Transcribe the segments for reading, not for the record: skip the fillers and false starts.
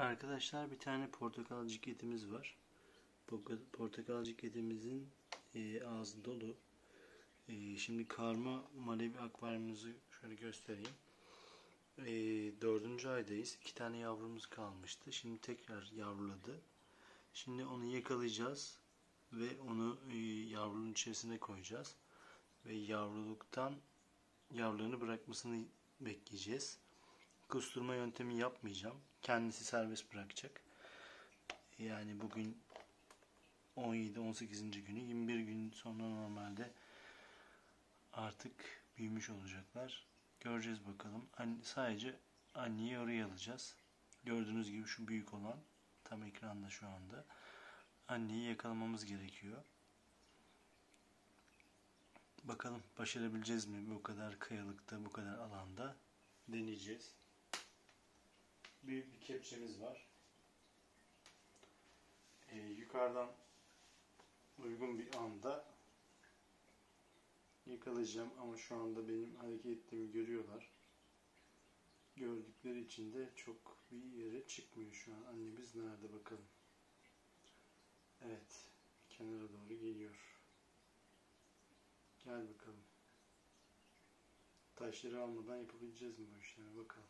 Arkadaşlar bir tane portakal cikletimiz var. Portakal cikletimizin ağzı dolu. Şimdi karma malevi akvaryumumuzu şöyle göstereyim. 4. aydayız. 2 tane yavrumuz kalmıştı. Şimdi tekrar yavruladı. Şimdi onu yakalayacağız ve onu yavruluğun içerisine koyacağız. Ve yavrularını bırakmasını bekleyeceğiz. Kusturma yöntemi yapmayacağım. Kendisi serbest bırakacak. Yani bugün 17-18. günü, 21 gün sonra normalde artık büyümüş olacaklar. Göreceğiz bakalım. Sadece anneyi oraya alacağız. Gördüğünüz gibi şu büyük olan tam ekranda şu anda. Anneyi yakalamamız gerekiyor. Bakalım başarabileceğiz mi bu kadar kayalıkta, bu kadar alanda? Deneyeceğiz. Büyük bir kepçemiz var. Yukarıdan uygun bir anda yakalayacağım ama şu anda benim hareket ettiğimi görüyorlar. Gördükleri için de çok bir yere çıkmıyor şu an. Annemiz nerede bakalım. Evet, kenara doğru geliyor. Gel bakalım. Taşları almadan yapabileceğiz mi bu işlemi bakalım.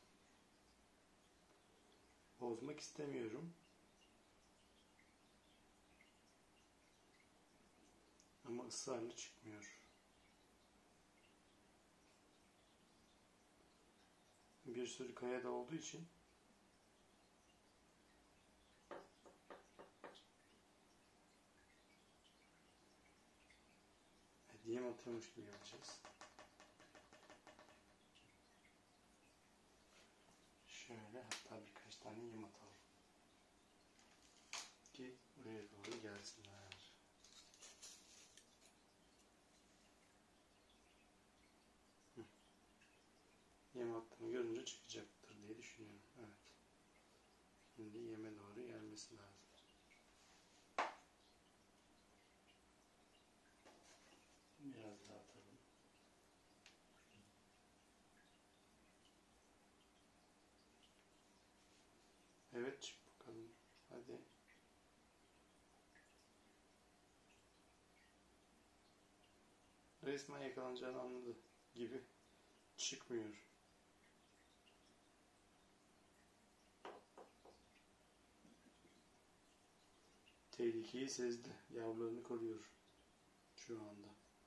Bozmak istemiyorum. Ama ısrarla çıkmıyor. Bir sürü kaya da olduğu için yem atıyormuş gibi yapacağız. Şöyle hatta birkaç tane yem atalım. Ki buraya doğru gelsinler. Yem attığımı görünce çıkacaktır diye düşünüyorum. Evet. Şimdi yeme doğru gelmesi lazım. Biraz daha atalım. Evet, çık bakalım. Hadi. Resmen yakalanacağını anladı gibi çıkmıyor. Tehlikeyi sezdi. Yavrularını koruyor şu anda.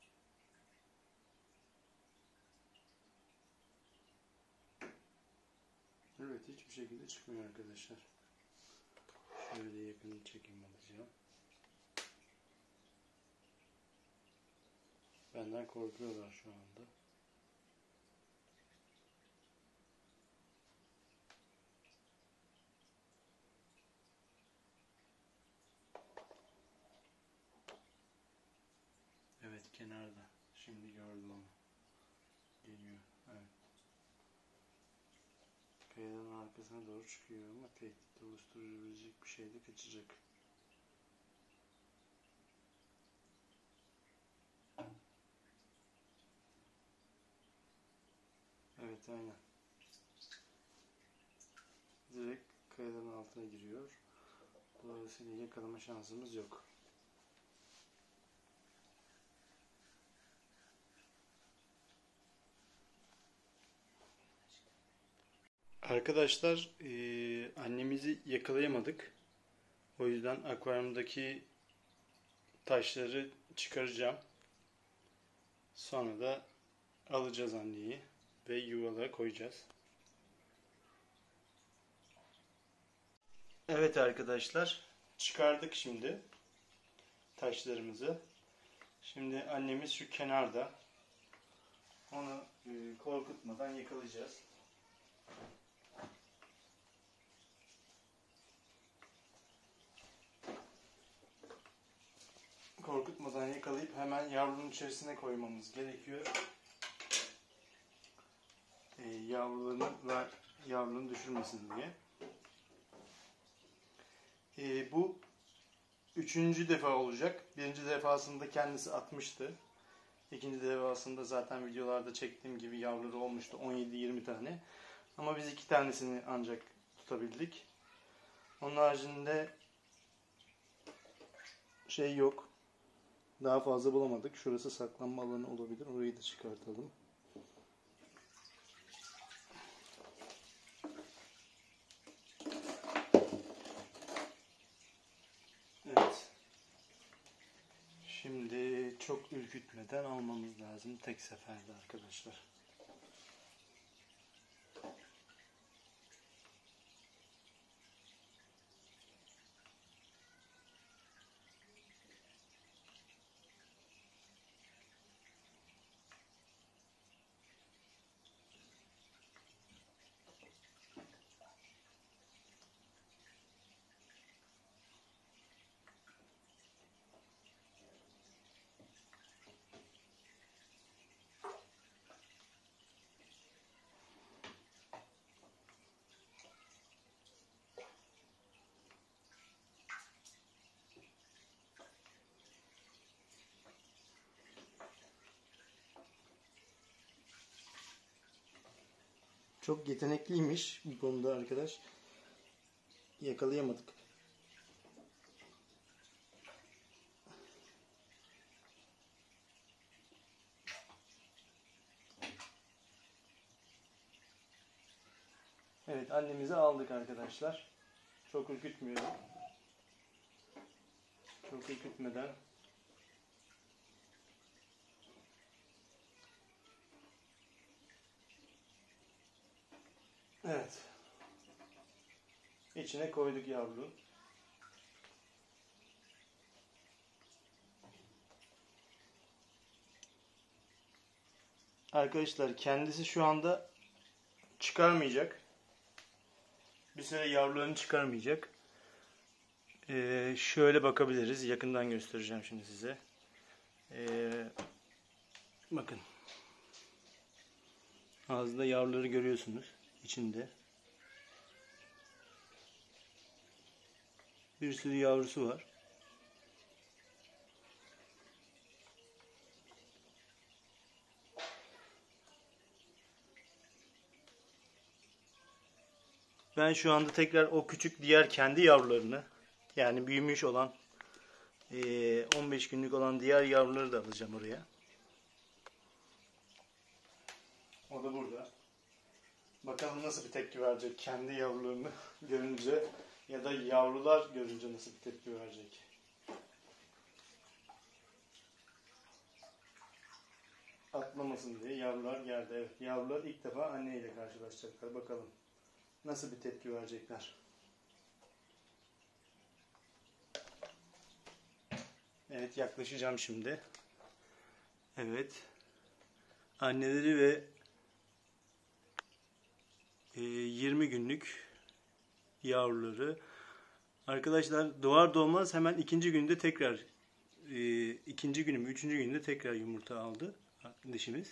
Evet, hiçbir şekilde çıkmıyor arkadaşlar. Şöyle yakın çekim alacağım. Benden korkuyorlar şu anda. Evet, kenarda. Şimdi gördüm onu. Geliyor. Evet. Kayanın arkasına doğru çıkıyor ama tehdit oluşturabilecek bir şey de kaçacak. Evet, aynen. Direkt kayanın altına giriyor. Dolayısıyla yakalama şansımız yok. Arkadaşlar, annemizi yakalayamadık. O yüzden akvaryumdaki taşları çıkaracağım. Sonra da alacağız anneyi ve yuvalara koyacağız. Evet arkadaşlar, çıkardık şimdi taşlarımızı. Şimdi annemiz şu kenarda. Onu korkutmadan yakalayacağız. Korkutmadan yakalayıp hemen yavrunun içerisine koymamız gerekiyor. Yavrunu düşürmesin diye. Bu 3. defa olacak. 1. defasında kendisi atmıştı. 2. defasında zaten videolarda çektiğim gibi yavruları olmuştu. 17-20 tane. Ama biz 2 tanesini ancak tutabildik. Onun haricinde şey yok. Daha fazla bulamadık. Şurası saklanma alanı olabilir. Orayı da çıkartalım. Evet. Şimdi çok ürkütmeden almamız lazım tek seferde arkadaşlar. Çok yetenekliymiş bu konuda arkadaş. Yakalayamadık. Evet, annemizi aldık arkadaşlar. Çok ürkütmüyorum. Çok ürkütmeden. Evet. İçine koyduk yavru. Arkadaşlar kendisi şu anda çıkarmayacak. Bir süre yavrularını çıkarmayacak. Şöyle bakabiliriz. Yakından göstereceğim şimdi size. Bakın. Ağzında yavruları görüyorsunuz. İçinde. Bir sürü yavrusu var. Ben şu anda tekrar o küçük diğer kendi yavrularını, yani büyümüş olan 15 günlük olan diğer yavruları da alacağım oraya. O da burada. Bakalım nasıl bir tepki verecek kendi yavrularını görünce ya da yavrular görünce nasıl bir tepki verecek. Atlamasın diye yavrular geldi. Evet, yavrular ilk defa anneyle karşılaşacaklar. Bakalım nasıl bir tepki verecekler. Evet, yaklaşacağım şimdi. Evet. Anneleri ve 20 günlük yavruları. Arkadaşlar doğar doğmaz hemen ikinci günde tekrar ikinci günü mü üçüncü günde tekrar yumurta aldı dişimiz.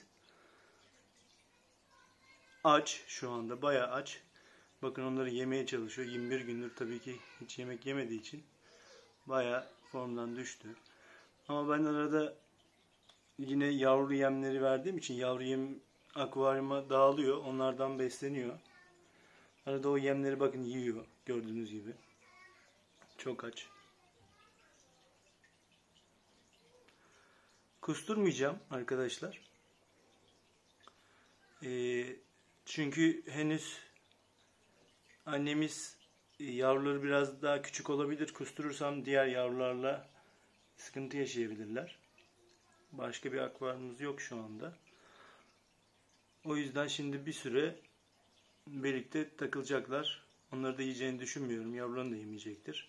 Aç şu anda, bayağı aç. Bakın onları yemeye çalışıyor. 21 gündür tabii ki hiç yemek yemediği için bayağı formdan düştü. Ama ben arada yine yavru yemleri verdiğim için yavru yem akvaryuma dağılıyor. Onlardan besleniyor. Arada o yemleri bakın yiyor gördüğünüz gibi. Çok aç. Kusturmayacağım arkadaşlar. Çünkü henüz annemiz yavruları biraz daha küçük olabilir. Kusturursam diğer yavrularla sıkıntı yaşayabilirler. Başka bir akvaryumumuz yok şu anda. O yüzden şimdi bir süre birlikte takılacaklar. Onları da yiyeceğini düşünmüyorum. Yavrularını da yemeyecektir.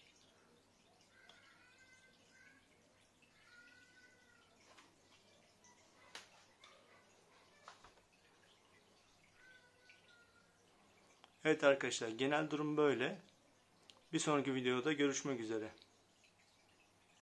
Evet arkadaşlar, genel durum böyle. Bir sonraki videoda görüşmek üzere.